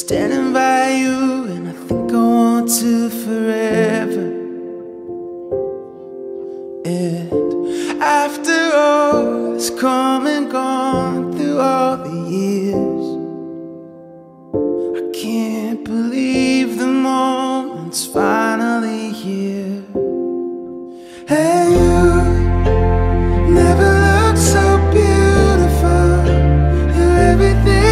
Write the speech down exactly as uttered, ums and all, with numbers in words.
standing by you, and I think I want to forever. And after all that's come and gone through all the years, I can't believe the moment's finally here. And you never looked so beautiful. You're everything